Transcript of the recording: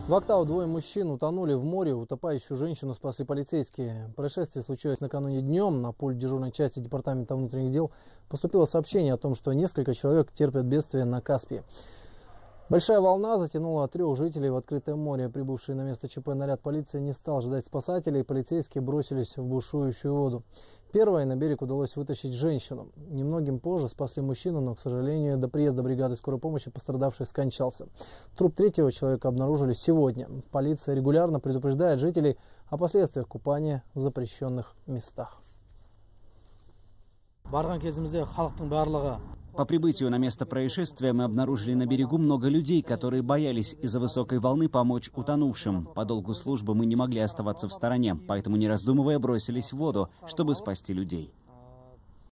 В Актау двое мужчин утонули в море. Утопающую женщину спасли полицейские. Происшествие случилось накануне днем. На пульт дежурной части Департамента внутренних дел поступило сообщение о том, что несколько человек терпят бедствие на Каспии. Большая волна затянула 3 жителей в открытое море. Прибывший на место ЧП наряд полиции не стал ждать спасателей. Полицейские бросились в бушующую воду. Первой на берег удалось вытащить женщину. Немногим позже спасли мужчину, но, к сожалению, до приезда бригады скорой помощи пострадавший скончался. Труп 3-го человека обнаружили сегодня. Полиция регулярно предупреждает жителей о последствиях купания в запрещенных местах. По прибытию на место происшествия мы обнаружили на берегу много людей, которые боялись из-за высокой волны помочь утонувшим. По долгу службы мы не могли оставаться в стороне, поэтому, не раздумывая, бросились в воду, чтобы спасти людей.